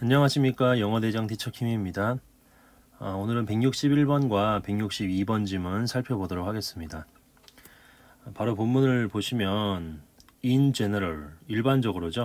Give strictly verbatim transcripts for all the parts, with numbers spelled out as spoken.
안녕하십니까. 영어대장 티처 킴입니다. 아, 오늘은 백육십일 번과 백육십이 번 지문 살펴보도록 하겠습니다. 바로 본문을 보시면 in general, 일반적으로죠.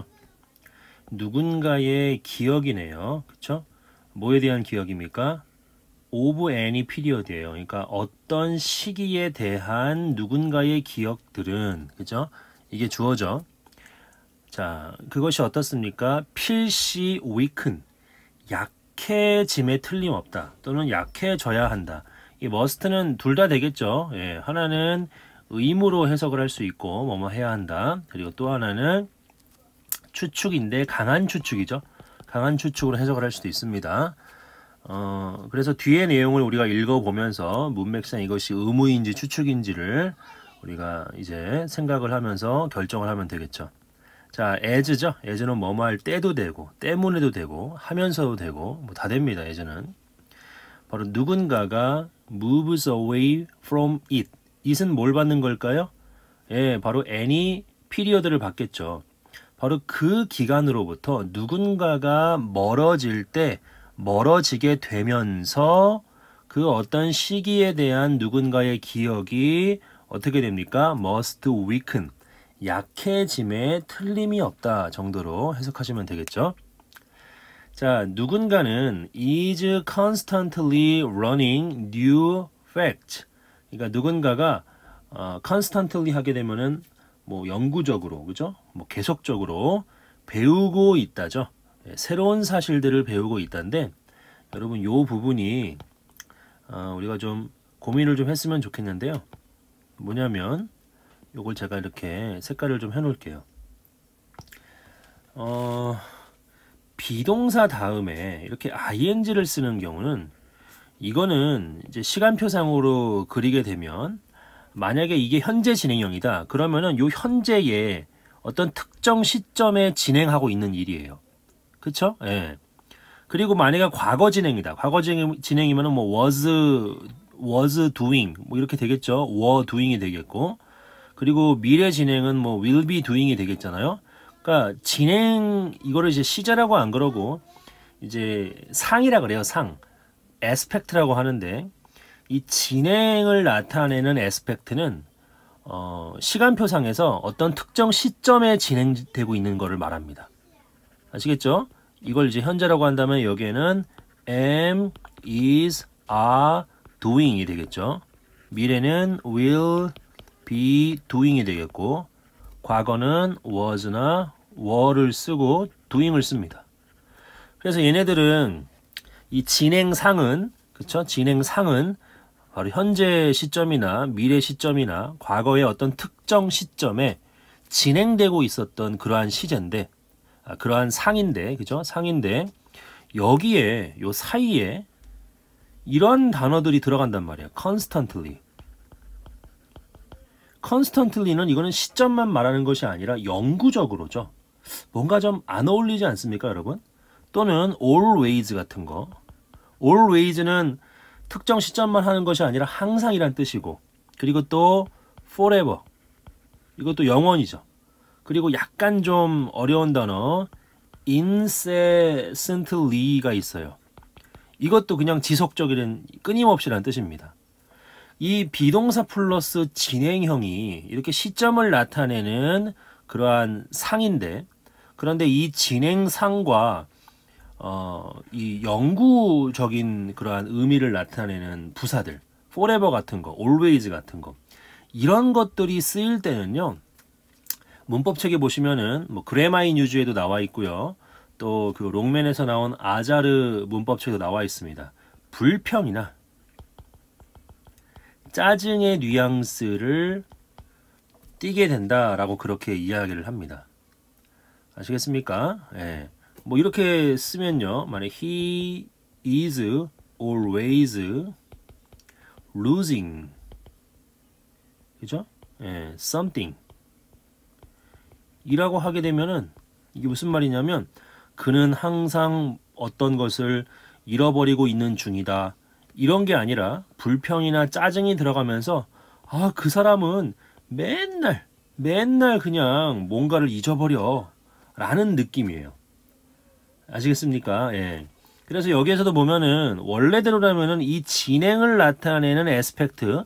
누군가의 기억이네요. 그쵸? 뭐에 대한 기억입니까? of any period이에요. 그러니까 어떤 시기에 대한 누군가의 기억들은, 그죠? 이게 주어죠. 자, 그것이 어떻습니까? 필시 weaken, 약해짐에 틀림없다. 또는 약해져야 한다. 이 must는 둘 다 되겠죠. 예, 하나는 의무로 해석을 할 수 있고 뭐뭐 해야 한다. 그리고 또 하나는 추측인데 강한 추측이죠. 강한 추측으로 해석을 할 수도 있습니다. 어, 그래서 뒤의 내용을 우리가 읽어보면서 문맥상 이것이 의무인지 추측인지를 우리가 이제 생각을 하면서 결정을 하면 되겠죠. 자, as죠. as는 뭐뭐 할 때도 되고 때문에도 되고 하면서도 되고 뭐 다 됩니다. as는 바로 누군가가 moves away from it. it은 뭘 받는 걸까요? 예, 바로 any period를 받겠죠. 바로 그 기간으로부터 누군가가 멀어질 때 멀어지게 되면서 그 어떤 시기에 대한 누군가의 기억이 어떻게 됩니까? must weaken, 약해짐에 틀림이 없다 정도로 해석하시면 되겠죠. 자, 누군가는 is constantly running new facts. 그러니까 누군가가 어, constantly 하게 되면은 뭐 영구적으로, 그죠? 뭐 계속적으로 배우고 있다죠. 예, 새로운 사실들을 배우고 있다는데 여러분 요 부분이 어, 우리가 좀 고민을 좀 했으면 좋겠는데요. 뭐냐면 요걸 제가 이렇게 색깔을 좀 해놓을게요. 어, 비동사 다음에 이렇게 ing를 쓰는 경우는 이거는 이제 시간표상으로 그리게 되면 만약에 이게 현재 진행형이다. 그러면은 요 현재에 어떤 특정 시점에 진행하고 있는 일이에요. 그쵸? 예. 그리고 만약에 과거 진행이다. 과거 진행, 진행이면은 뭐 was, was doing 뭐 이렇게 되겠죠. were doing이 되겠고. 그리고 미래 진행은 뭐 will be doing이 되겠잖아요. 그러니까 진행 이거를 이제 시제라고 안 그러고 이제 상이라 그래요. 상. aspect라고 하는데 이 진행을 나타내는 aspect는 어, 시간표상에서 어떤 특정 시점에 진행되고 있는 것을 말합니다. 아시겠죠? 이걸 이제 현재라고 한다면 여기에는 am, is, are, doing이 되겠죠. 미래는 will be doing이 되겠고 과거는 was나 were를 쓰고 doing을 씁니다. 그래서 얘네들은 이 진행상은 그쵸? 진행상은 바로 현재 시점이나 미래 시점이나 과거의 어떤 특정 시점에 진행되고 있었던 그러한 시제인데 아, 그러한 상인데 그죠? 상인데 여기에 요 사이에 이런 단어들이 들어간단 말이에요. constantly. constantly는 이거는 시점만 말하는 것이 아니라 영구적으로죠. 뭔가 좀 안 어울리지 않습니까, 여러분? 또는 always 같은 거. always는 특정 시점만 하는 것이 아니라 항상이란 뜻이고 그리고 또 forever. 이것도 영원이죠. 그리고 약간 좀 어려운 단어 incessantly가 있어요. 이것도 그냥 지속적인 끊임없이란 뜻입니다. 이 비동사 플러스 진행형이 이렇게 시점을 나타내는 그러한 상인데 그런데 이 진행상과 어, 이 영구적인 그러한 의미를 나타내는 부사들 forever 같은 거, always 같은 거 이런 것들이 쓰일 때는요 문법책에 보시면은 뭐 그래마인 유즈에도 나와 있고요 또 그 롱맨에서 나온 아자르 문법책도 나와 있습니다. 불평이나 짜증의 뉘앙스를 띠게 된다라고 그렇게 이야기를 합니다. 아시겠습니까? 예. 뭐 이렇게 쓰면요. 만약 he is always losing 그죠? 예, something 이라고 하게 되면은 이게 무슨 말이냐면 그는 항상 어떤 것을 잃어버리고 있는 중이다. 이런 게 아니라 불평이나 짜증이 들어가면서 아, 그 사람은 맨날 맨날 그냥 뭔가를 잊어버려 라는 느낌이에요. 아시겠습니까? 예. 그래서 여기에서도 보면은 원래대로라면은 이 진행을 나타내는 에스펙트,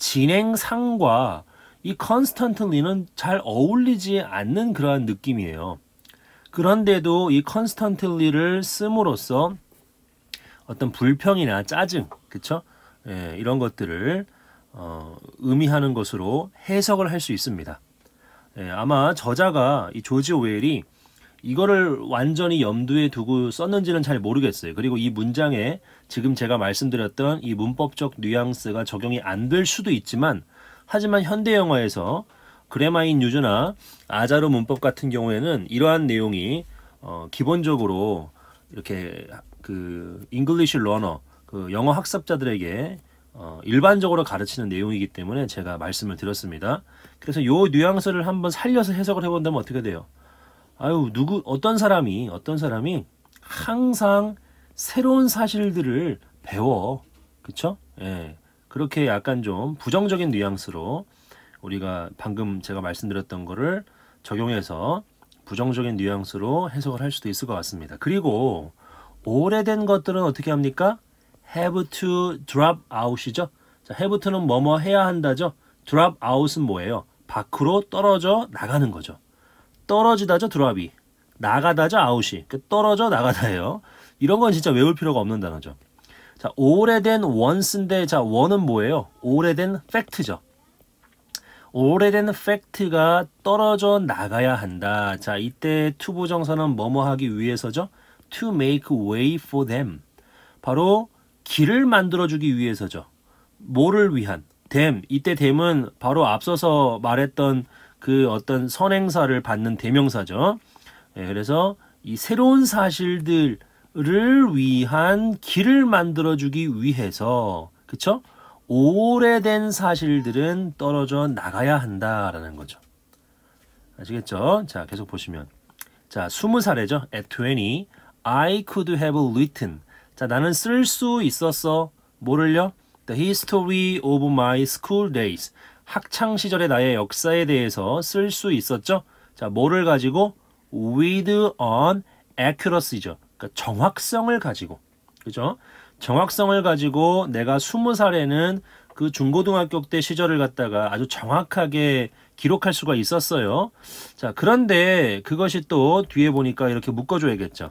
진행상과 이 constantly는 잘 어울리지 않는 그러한 느낌이에요. 그런데도 이 constantly를 씀으로써 어떤 불평이나 짜증, 그쵸? 예, 이런 것들을 어, 의미하는 것으로 해석을 할 수 있습니다. 예, 아마 저자가 이 조지 오웰이 이거를 완전히 염두에 두고 썼는지는 잘 모르겠어요. 그리고 이 문장에 지금 제가 말씀드렸던 이 문법적 뉘앙스가 적용이 안 될 수도 있지만, 하지만 현대 영어에서 그래마인 유저나 아자로 문법 같은 경우에는 이러한 내용이 어, 기본적으로 이렇게 그 잉글리시 러너, 그 영어 학습자들에게 어, 일반적으로 가르치는 내용이기 때문에 제가 말씀을 드렸습니다. 그래서 요 뉘앙스를 한번 살려서 해석을 해본다면 어떻게 돼요? 아유, 누구, 어떤 사람이, 어떤 사람이 항상 새로운 사실들을 배워. 그쵸? 예. 그렇게 약간 좀 부정적인 뉘앙스로 우리가 방금 제가 말씀드렸던 거를 적용해서 부정적인 뉘앙스로 해석을 할 수도 있을 것 같습니다. 그리고 오래된 것들은 어떻게 합니까? have to drop out이죠. 자, have to는 뭐뭐 해야 한다죠. drop out은 뭐예요? 밖으로 떨어져 나가는 거죠. 떨어지다죠, 드랍이. 나가다죠, 아웃이. 떨어져 나가다예요. 이런 건 진짜 외울 필요가 없는 단어죠. 자, 오래된 once인데, 자, one은 뭐예요? 오래된 팩트죠. 오래된 팩트가 떨어져 나가야 한다. 자, 이때 to 부정사는 뭐뭐 하기 위해서죠? to make way for them. 바로 길을 만들어주기 위해서죠. 뭐를 위한? them. 이때 them은 바로 앞서서 말했던 그 어떤 선행사를 받는 대명사죠. 예, 그래서 이 새로운 사실들을 위한 길을 만들어주기 위해서, 그쵸? 오래된 사실들은 떨어져 나가야 한다라는 거죠. 아시겠죠? 자, 계속 보시면. 자, 스무 살이죠. At twenty, I could have written. 자, 나는 쓸 수 있었어. 뭐를요? The history of my school days. 학창 시절의 나의 역사에 대해서 쓸 수 있었죠. 자, 뭐를 가지고? With an accuracy죠. 그러니까 정확성을 가지고. 그죠? 정확성을 가지고 내가 스무 살에는 그 중고등학교 때 시절을 갖다가 아주 정확하게 기록할 수가 있었어요. 자, 그런데 그것이 또 뒤에 보니까 이렇게 묶어줘야겠죠.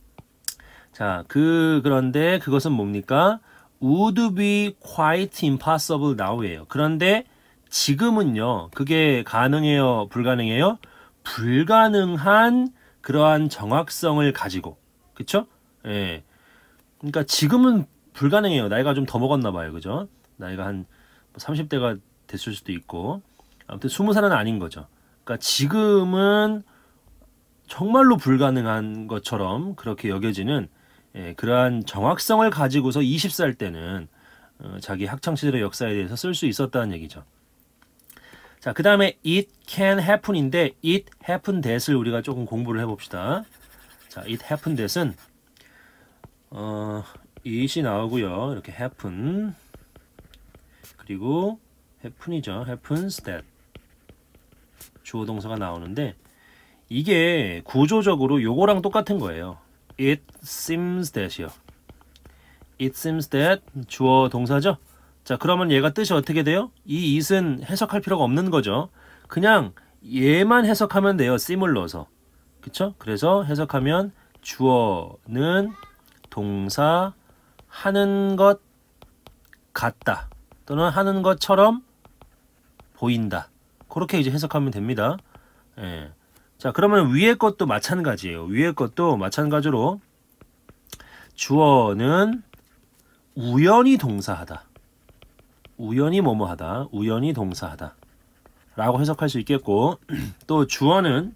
자, 그, 그런데 그것은 뭡니까? Would be quite impossible now예요. 그런데 지금은요, 그게 가능해요, 불가능해요? 불가능한 그러한 정확성을 가지고, 그쵸? 예. 그러니까 지금은 불가능해요. 나이가 좀 더 먹었나 봐요, 그죠? 나이가 한 삼십 대가 됐을 수도 있고, 아무튼 스무 살은 아닌 거죠. 그러니까 지금은 정말로 불가능한 것처럼 그렇게 여겨지는 예, 그러한 정확성을 가지고서 이십 살 때는 어, 자기 학창시절의 역사에 대해서 쓸 수 있었다는 얘기죠. 자, 그 다음에 it can happen인데 it happened that을 우리가 조금 공부를 해봅시다. 자, it happened that은 어, it이 나오고요. 이렇게 happen 그리고 happen이죠. happens that 주어 동사가 나오는데 이게 구조적으로 요거랑 똑같은 거예요. It seems that이요. It seems that 주어 동사죠. 자, 그러면 얘가 뜻이 어떻게 돼요? 이 it은 해석할 필요가 없는 거죠. 그냥 얘만 해석하면 돼요. seem을 넣어서. 그쵸? 그래서 해석하면 주어는 동사 하는 것 같다. 또는 하는 것처럼 보인다. 그렇게 이제 해석하면 됩니다. 예. 자, 그러면 위에 것도 마찬가지예요. 위에 것도 마찬가지로 주어는 우연히 동사하다. 우연히 뭐뭐하다. 우연히 동사하다. 라고 해석할 수 있겠고 또 주어는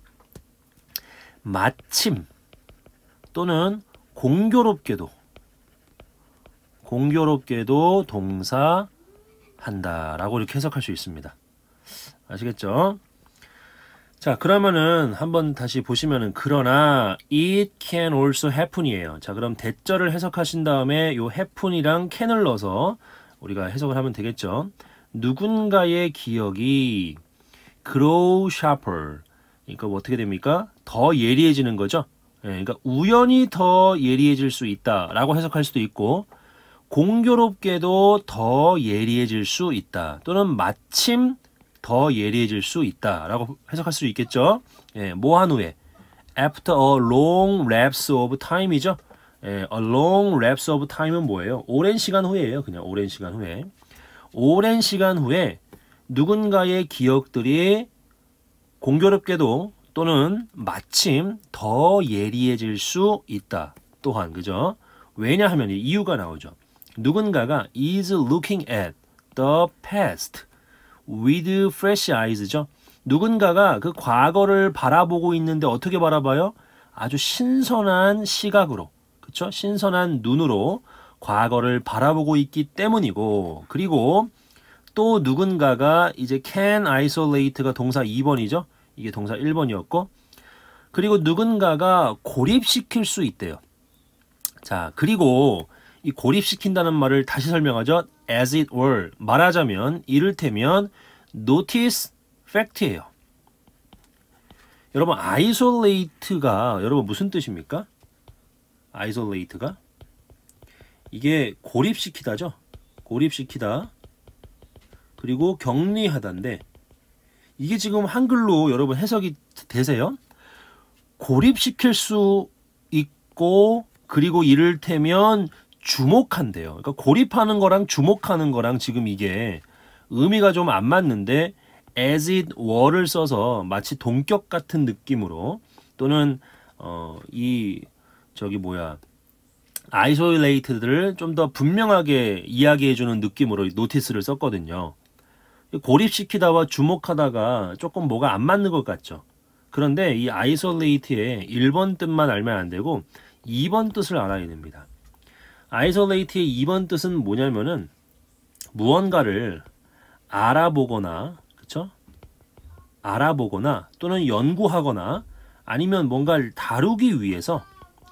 마침 또는 공교롭게도 공교롭게도 동사한다. 라고 이렇게 해석할 수 있습니다. 아시겠죠? 자, 그러면은 한번 다시 보시면은 그러나 it can also happen이에요. 자, 그럼 대절을 해석하신 다음에 요 happen이랑 can을 넣어서 우리가 해석을 하면 되겠죠. 누군가의 기억이 grow sharper. 그러니까 뭐 어떻게 됩니까? 더 예리해지는 거죠. 예, 그러니까 우연히 더 예리해질 수 있다라고 해석할 수도 있고 공교롭게도 더 예리해질 수 있다. 또는 마침 더 예리해질 수 있다라고 해석할 수 있겠죠. 예, 뭐 한 후에 after a long lapse of time이죠. 예, a long lapse of time은 뭐예요? 오랜 시간 후에예요. 그냥 오랜 시간 후에. 오랜 시간 후에 누군가의 기억들이 공교롭게도 또는 마침 더 예리해질 수 있다. 또한 그죠? 왜냐하면 이유가 나오죠. 누군가가 is looking at the past with fresh eyes죠. 누군가가 그 과거를 바라보고 있는데 어떻게 바라봐요? 아주 신선한 시각으로, 그쵸? 신선한 눈으로 과거를 바라보고 있기 때문이고, 그리고 또 누군가가 이제 can isolate가 동사 이 번이죠. 이게 동사 일 번이었고, 그리고 누군가가 고립시킬 수 있대요. 자, 그리고 이 고립시킨다는 말을 다시 설명하죠. as it were. 말하자면 이를테면 notice fact예요. 여러분 isolate가 여러분 무슨 뜻입니까? isolate가 이게 고립시키다죠. 고립시키다. 그리고 격리하다인데 이게 지금 한글로 여러분 해석이 되세요? 고립시킬 수 있고 그리고 이를테면 주목한대요. 그러니까 고립하는 거랑 주목하는 거랑 지금 이게 의미가 좀 안 맞는데 as it were를 써서 마치 동격 같은 느낌으로 또는 어, 이 저기 뭐야 isolated를 좀 더 분명하게 이야기해주는 느낌으로 노티스를 썼거든요. 고립시키다와 주목하다가 조금 뭐가 안 맞는 것 같죠. 그런데 이 isolate의 일 번 뜻만 알면 안 되고 이 번 뜻을 알아야 됩니다. isolate의 이 번 뜻은 뭐냐면은 무언가를 알아보거나 그쵸? 알아보거나 또는 연구하거나 아니면 뭔가를 다루기 위해서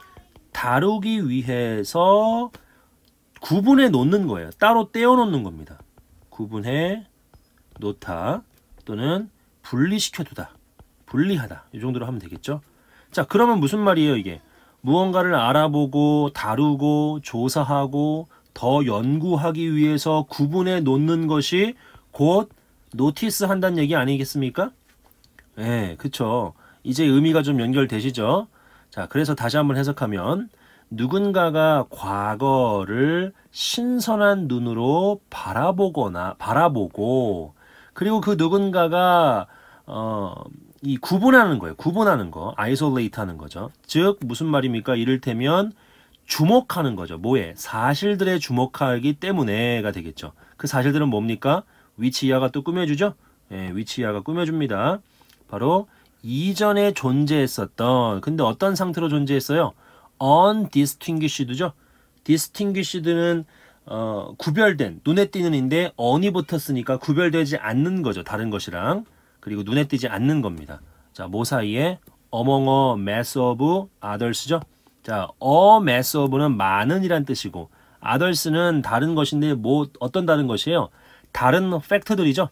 다루기 위해서 구분해 놓는 거예요. 따로 떼어 놓는 겁니다. 구분해 놓다 또는 분리시켜 두다. 분리하다. 이 정도로 하면 되겠죠? 자, 그러면 무슨 말이에요, 이게? 무언가를 알아보고 다루고 조사하고 더 연구하기 위해서 구분해 놓는 것이 곧 노티스 한다는 얘기 아니겠습니까? 네, 그쵸. 이제 의미가 좀 연결되시죠? 자, 그래서 다시 한번 해석하면 누군가가 과거를 신선한 눈으로 바라보거나 바라보고 그리고 그 누군가가 어, 이 구분하는 거예요. 구분하는 거, 아이솔레이트 하는 거죠. 즉 무슨 말입니까? 이를테면 주목하는 거죠. 뭐에? 사실들에 주목하기 때문에가 되겠죠. 그 사실들은 뭡니까? 위치 이하가 또 꾸며주죠. 예, 위치 이하가 꾸며줍니다. 바로 이전에 존재했었던 근데 어떤 상태로 존재했어요? undistinguished죠. distinguished는 어, 구별된 눈에 띄는인데 on이 붙었으니까 구별되지 않는 거죠. 다른 것이랑. 그리고 눈에 띄지 않는 겁니다. 자, 뭐 사이에? among a mass of others죠. 자, a mass of는 많은 이란 뜻이고 others는 다른 것인데 뭐 어떤 다른 것이에요? 다른 팩트들이죠.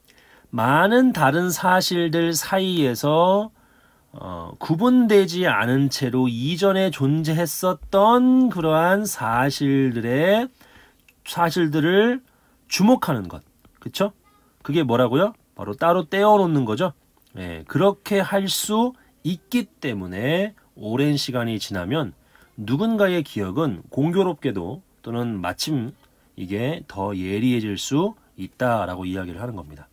많은 다른 사실들 사이에서 어, 구분되지 않은 채로 이전에 존재했었던 그러한 사실들의 사실들을 주목하는 것. 그쵸? 그게 뭐라고요? 바로 따로 떼어 놓는 거죠. 예, 그렇게 할 수 있기 때문에 오랜 시간이 지나면 누군가의 기억은 공교롭게도 또는 마침 이게 더 예리해질 수 있다라고 이야기를 하는 겁니다.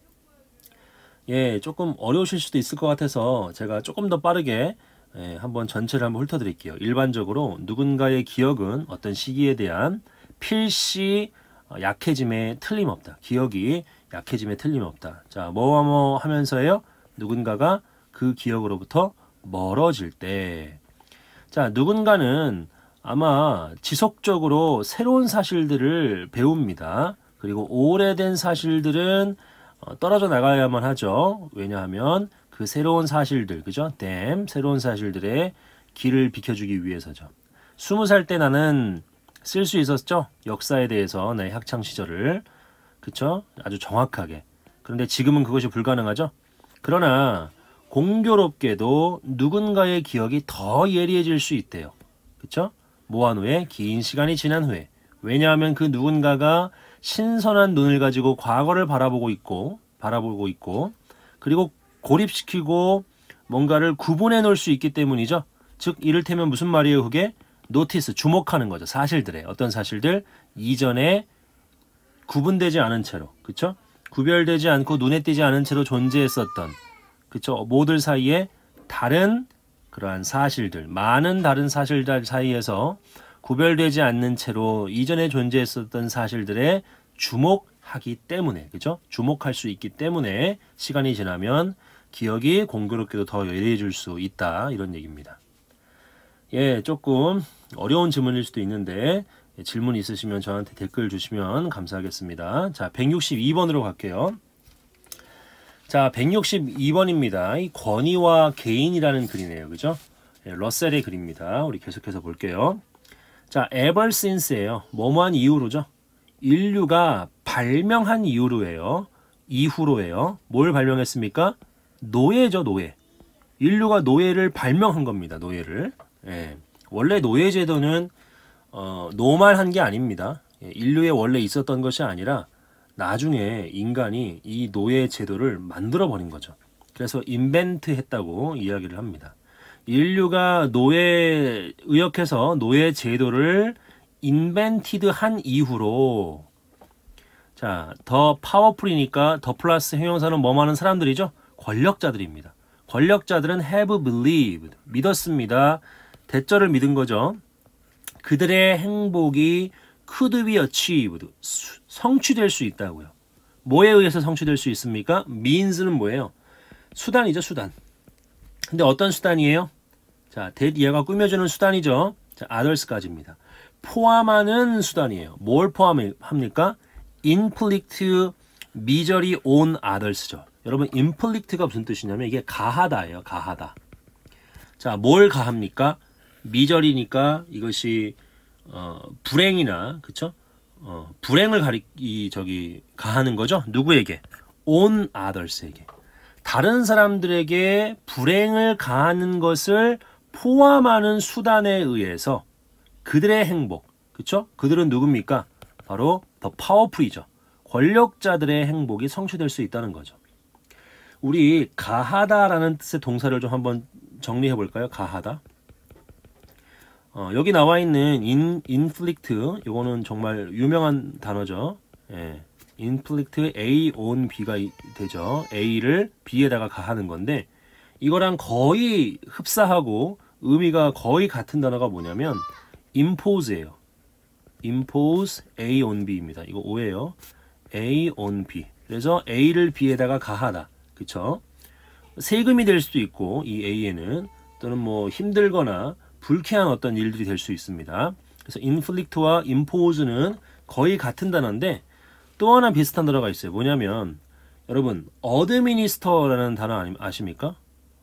예, 조금 어려우실 수도 있을 것 같아서 제가 조금 더 빠르게 예, 한번 전체를 한번 훑어드릴게요. 일반적으로 누군가의 기억은 어떤 시기에 대한 필시 약해짐에 틀림없다. 기억이 약해짐에 틀림없다. 자, 뭐와 뭐 하면서요? 누군가가 그 기억으로부터 멀어질 때. 자, 누군가는 아마 지속적으로 새로운 사실들을 배웁니다. 그리고 오래된 사실들은 떨어져 나가야만 하죠. 왜냐하면 그 새로운 사실들, 그죠? 댐, 새로운 사실들의 길을 비켜주기 위해서죠. 스무 살 때 나는 쓸 수 있었죠? 역사에 대해서 내 학창시절을. 그쵸? 아주 정확하게. 그런데 지금은 그것이 불가능하죠? 그러나 공교롭게도 누군가의 기억이 더 예리해질 수 있대요. 그쵸? 모한 후에 긴 시간이 지난 후에. 왜냐하면 그 누군가가 신선한 눈을 가지고 과거를 바라보고 있고 바라보고 있고 그리고 고립시키고 뭔가를 구분해 놓을 수 있기 때문이죠. 즉 이를테면 무슨 말이에요? 그게 노티스, 주목하는 거죠. 사실들에 어떤 사실들 이전에 구분되지 않은 채로, 그쵸? 구별되지 않고 눈에 띄지 않은 채로 존재했었던, 그쵸? 모들 사이에 다른 그러한 사실들, 많은 다른 사실들 사이에서 구별되지 않는 채로 이전에 존재했었던 사실들에 주목하기 때문에, 그죠? 주목할 수 있기 때문에 시간이 지나면 기억이 공교롭게도 더 예리해질 수 있다. 이런 얘기입니다. 예, 조금 어려운 질문일 수도 있는데 질문 있으시면 저한테 댓글 주시면 감사하겠습니다. 자, 백육십이 번으로 갈게요. 자, 백육십이 번입니다. 이 권위와 개인이라는 글이네요. 그죠? 예, 러셀의 글입니다. 우리 계속해서 볼게요. 자, ever since예요. 뭐뭐한 이후로죠. 인류가 발명한 이후로예요. 이후로예요. 뭘 발명했습니까? 노예죠, 노예. 인류가 노예를 발명한 겁니다. 노예를. 예. 원래 노예 제도는 어, 노말한 게 아닙니다. 예, 인류에 원래 있었던 것이 아니라 나중에 인간이 이 노예 제도를 만들어 버린 거죠. 그래서 인벤트 했다고 이야기를 합니다. 인류가 노예 의역해서 노예 제도를 인벤티드 한 이후로 자, 더 파워풀이니까 더 플러스 형용사는 뭐 하는 사람들이죠? 권력자들입니다. 권력자들은 have believed, 믿었습니다. 대절을 믿은 거죠. 그들의 행복이 could be achieved, 수, 성취될 수 있다고요. 뭐에 의해서 성취될 수 있습니까? means는 뭐예요? 수단이죠, 수단. 근데 어떤 수단이에요? 자, that 얘가 꾸며주는 수단이죠. 자, others까지입니다. 포함하는 수단이에요. 뭘 포함합니까? inflict misery on others죠. 여러분, inflict가 무슨 뜻이냐면 이게 가하다예요. 가하다. 자, 뭘 가합니까? 미저리니까 이것이 어, 불행이나 그쵸? 어, 불행을 가리 이 저기 가하는 거죠. 누구에게? on others에게. 다른 사람들에게 불행을 가하는 것을 포함하는 수단에 의해서 그들의 행복, 그쵸? 그들은 누굽니까? 바로 더 파워풀이죠. 권력자들의 행복이 성취될 수 있다는 거죠. 우리 가하다라는 뜻의 동사를 좀 한번 정리해 볼까요? 가하다. 어, 여기 나와 있는 in, inflict, 이거는 정말 유명한 단어죠. 예, inflict A on B가 되죠. A를 B에다가 가하는 건데 이거랑 거의 흡사하고 의미가 거의 같은 단어가 뭐냐면 impose예요. impose A on B입니다. 이거 오해요. A on B. 그래서 A를 B에다가 가하다. 그쵸? 세금이 될 수도 있고 이 A에는 또는 뭐 힘들거나 불쾌한 어떤 일들이 될 수 있습니다. 그래서 inflict와 impose는 거의 같은 단어인데 또 하나 비슷한 단어가 있어요. 뭐냐면 여러분 administer라는 단어 아십니까?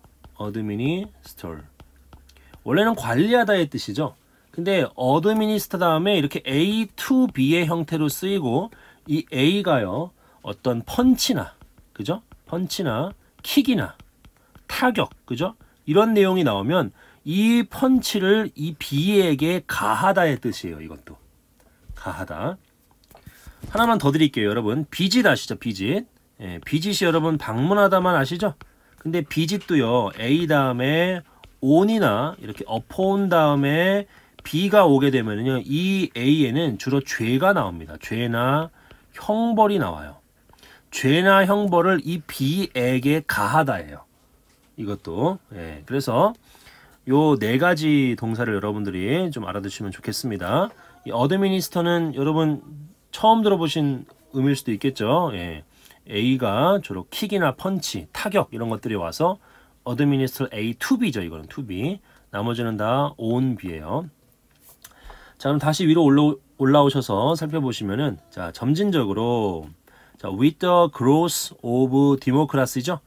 administer. 원래는 관리하다의 뜻이죠. 근데 administer 다음에 이렇게 A to B의 형태로 쓰이고 이 A가요 어떤 펀치나 그죠? 펀치나 킥이나 타격 그죠? 이런 내용이 나오면 이 펀치를 이 B에게 가하다의 뜻이에요. 이것도 가하다. 하나만 더 드릴게요. 여러분 비짓 아시죠? 비짓. 예, 비짓이 여러분 방문하다만 아시죠? 근데 비짓도요 A 다음에 on이나 이렇게 upon 다음에 B가 오게 되면요 이 A에는 주로 죄가 나옵니다. 죄나 형벌이 나와요. 죄나 형벌을 이 B에게 가하다예요. 이것도. 예, 그래서 요 네 가지 동사를 여러분들이 좀 알아두시면 좋겠습니다. 이 어드미니스터는 여러분 처음 들어보신 의미일 수도 있겠죠. 예. A가 주로 킥이나 펀치, 타격 이런 것들이 와서 어드미니스터 A to B죠. 이거는 to B. 나머지는 다 on B예요. 자, 그럼 다시 위로 올라, 올라오셔서 살펴보시면은 자, 점진적으로 자, with the growth of democracy죠.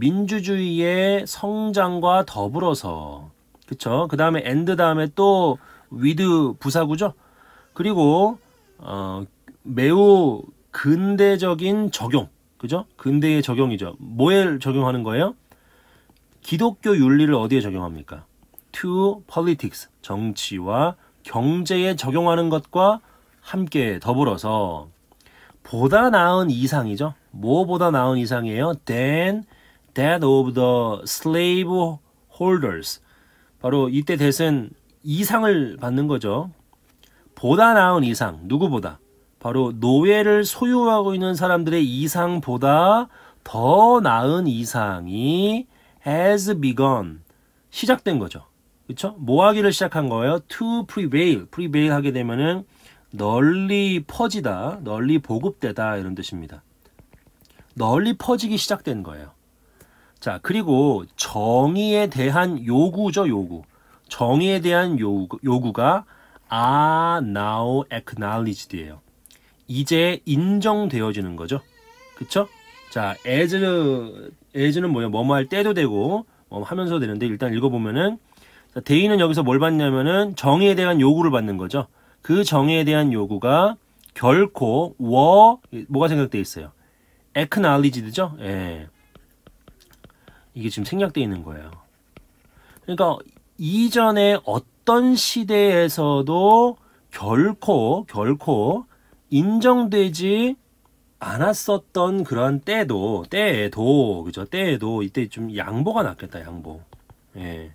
민주주의의 성장과 더불어서 그쵸? 그 다음에 and 다음에 또 with 부사구죠. 그리고 어, 매우 근대적인 적용 그죠? 근대의 적용이죠. 뭐에 적용하는 거예요? 기독교 윤리를 어디에 적용합니까? to politics, 정치와 경제에 적용하는 것과 함께 더불어서 보다 나은 이상이죠. 뭐보다 나은 이상이에요? than that of the slave holders. 바로 이때 that은 이상을 받는 거죠. 보다 나은 이상, 누구보다? 바로 노예를 소유하고 있는 사람들의 이상보다 더 나은 이상이 has begun, 시작된 거죠. 그렇죠? 뭐 하기를 시작한 거예요? to prevail, prevail 하게 되면은 널리 퍼지다, 널리 보급되다 이런 뜻입니다. 널리 퍼지기 시작된 거예요. 자, 그리고 정의에 대한 요구죠, 요구. 정의에 대한 요구, 요구가 are now acknowledged예요. 이제 인정되어지는 거죠. 그쵸? 자, as, as는 뭐예요? 뭐뭐 할 때도 되고 뭐 하면서 되는데 일단 읽어보면은 대의는 여기서 뭘 받냐면은 정의에 대한 요구를 받는 거죠. 그 정의에 대한 요구가 결코 워 뭐가 생각돼 있어요? acknowledged죠? 예. 이게 지금 생략돼 있는 거예요. 그러니까 이전에 어떤 시대에서도 결코 결코 인정되지 않았었던 그런 때도 때에도 그죠? 때에도 이때 좀 양보가 낫겠다. 양보. 예.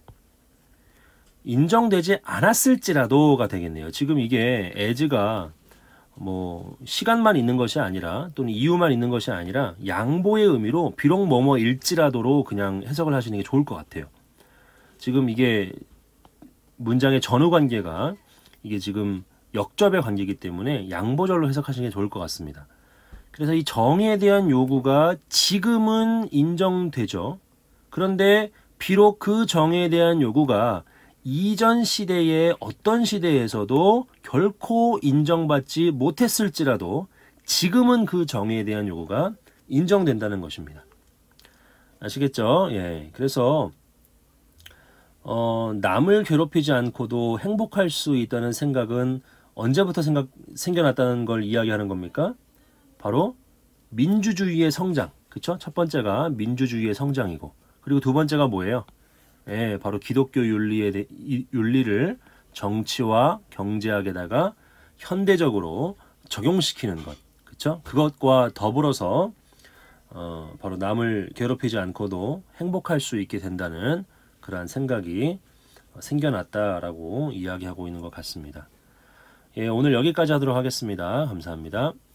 인정되지 않았을지라도가 되겠네요. 지금 이게 as가 뭐 시간만 있는 것이 아니라 또는 이유만 있는 것이 아니라 양보의 의미로 비록 뭐뭐일지라도로 그냥 해석을 하시는 게 좋을 것 같아요. 지금 이게 문장의 전후 관계가 이게 지금 역접의 관계이기 때문에 양보절로 해석하시는 게 좋을 것 같습니다. 그래서 이 정의에 대한 요구가 지금은 인정되죠. 그런데 비록 그 정의에 대한 요구가 이전 시대의 어떤 시대에서도 결코 인정받지 못했을지라도 지금은 그 정의에 대한 요구가 인정된다는 것입니다. 아시겠죠? 예. 그래서 어, 남을 괴롭히지 않고도 행복할 수 있다는 생각은 언제부터 생각, 생겨났다는 걸 이야기하는 겁니까? 바로 민주주의의 성장. 그쵸? 첫 번째가 민주주의의 성장이고 그리고 두 번째가 뭐예요? 예, 바로 기독교 윤리에 대, 윤리를 정치와 경제학에다가 현대적으로 적용시키는 것. 그쵸? 그것과 더불어서 어, 바로 남을 괴롭히지 않고도 행복할 수 있게 된다는 그러한 생각이 생겨났다라고 이야기하고 있는 것 같습니다. 예, 오늘 여기까지 하도록 하겠습니다. 감사합니다.